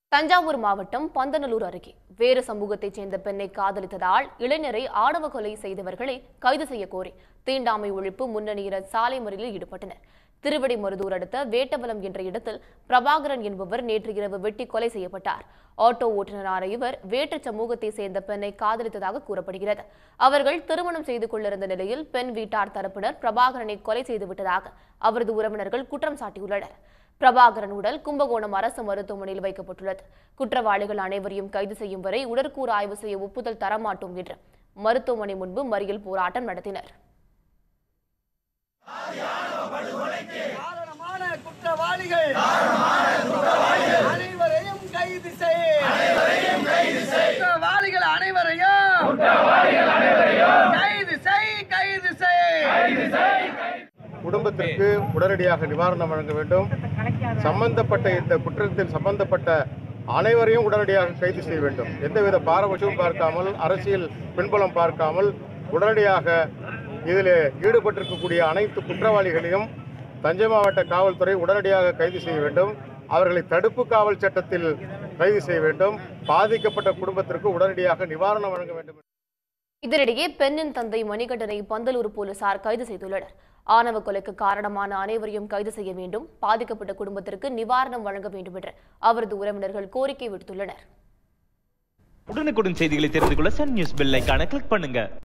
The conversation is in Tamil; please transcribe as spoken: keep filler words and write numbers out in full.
தஞ்சாவூர் மாவட்டம் பந்தநல்லூர் அருகே வேறு சமூகத்தைச் சேர்ந்த பெண்ணை காதலித்ததால் இளைஞரை ஆணவ கொலை செய்தவர்களை கைது செய்ய கோரி தீண்டாமை ஒழிப்பு முன்னணியினர் சாலை மறியலில் ஈடுபட்டனர். திருவிடைமருதூர் அடுத்த வேட்டவலம் என்ற இடத்தில் பிரபாகரன் என்பவர் நேற்று இரவு வெட்டி கொலை செய்யப்பட்டார். ஆட்டோ ஓட்டுநரான இவர் வேற்று சமூகத்தைச் சேர்ந்த பெண்ணை காதலித்ததாக கூறப்படுகிறது. அவர்கள் திருமணம் செய்து கொண்டிருந்த நிலையில் பெண் வீட்டார் தரப்பினர் பிரபாகரனை கொலை செய்துவிட்டதாக அவரது உறவினர்கள் குற்றம் சாட்டியுள்ளனர். பிரபாகரன் உடல் கும்பகோணம் அரசு மருத்துவமனையில் வைக்கப்பட்டுள்ளது. குற்றவாளிகள் அனைவரையும் கைது செய்யும் வரை உடற்கூறு ஆய்வு செய்ய ஒப்புதல் தரமாட்டோம் என்று மருத்துவமனை முன்பு மறியல் போராட்டம் நடத்தினர். குடும்பத்திற்கு உடனடியாக நிவாரணம் வழங்க வேண்டும். சம்பந்தப்பட்ட இந்த குற்றத்தில் சம்பந்தப்பட்ட அனைவரையும் உடனடியாக கைது செய்ய வேண்டும். எந்தவித பாரபட்சமும் பார்க்காமல், அரசியல் பின்புலம் பார்க்காமல் உடனடியாக இதில் ஈடுபட்டிருக்கக்கூடிய அனைத்து குற்றவாளிகளையும் தஞ்சை மாவட்ட காவல்துறை உடனடியாக கைது செய்ய வேண்டும். அவர்களை தடுப்பு காவல் சட்டத்தில் கைது செய்ய வேண்டும். பாதிக்கப்பட்ட குடும்பத்திற்கு உடனடியாக நிவாரணம் வழங்க வேண்டும். இதனிடையே பெண்ணின் தந்தை மணிகண்டனை பந்தலூர் போலீசார் கைது செய்துள்ளனர். ஆணவ கொலைக்கு காரணமான அனைவரையும் கைது செய்ய வேண்டும், பாதிக்கப்பட்ட குடும்பத்திற்கு நிவாரணம் வழங்க வேண்டும் என்று அவரது உறவினர்கள் கோரிக்கை விடுத்துள்ளனர். உடனுக்குடன் செய்திகளை தெரிந்து கொள்ள சன் நியூஸ் பெல் ஐகானை கிளிக் பண்ணுங்க.